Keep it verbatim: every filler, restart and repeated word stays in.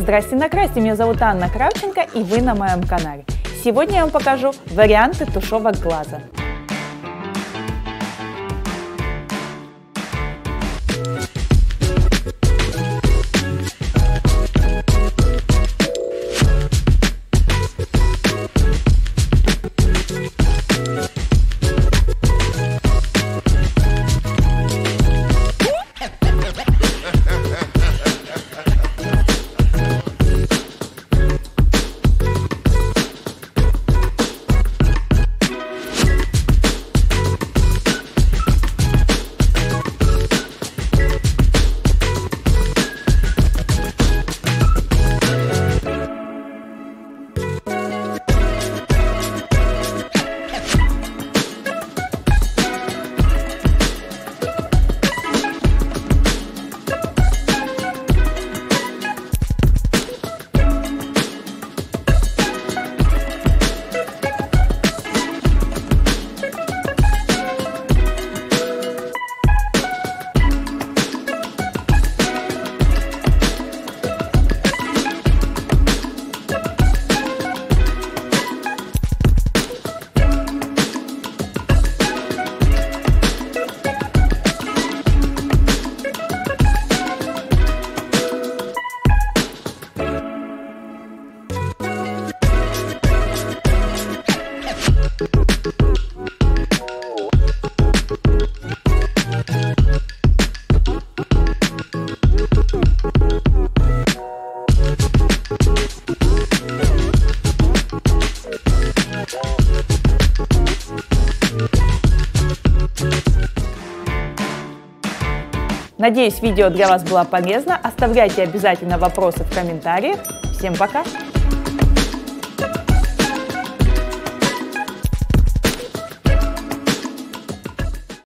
Здрасте на красте, меня зовут Анна Кравченко и вы на моем канале. Сегодня я вам покажу варианты тушевок глаза. Надеюсь, видео для вас было полезно. Оставляйте обязательно вопросы в комментариях. Всем пока!